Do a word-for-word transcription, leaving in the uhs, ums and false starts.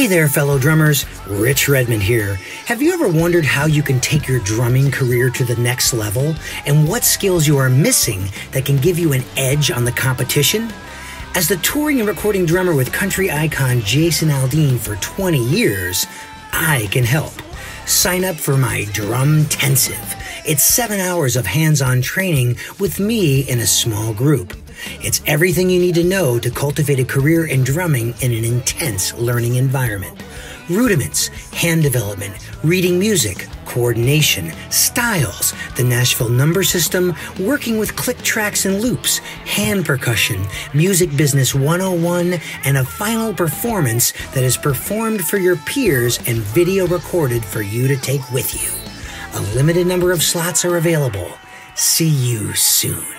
there, fellow drummers. Rich Redmond here. Have you ever wondered how you can take your drumming career to the next level and what skills you are missing that can give you an edge on the competition? As the touring and recording drummer with country icon Jason Aldean for twenty years, I can help. Sign up for my Drumtensive. It's seven hours of hands-on training with me in a small group. It's everything you need to know to cultivate a career in drumming in an intense learning environment. Rudiments, hand development, reading music, coordination, styles, the Nashville number system, working with click tracks and loops, hand percussion, music business one oh one, and a final performance that is performed for your peers and video recorded for you to take with you. A limited number of slots are available. See you soon.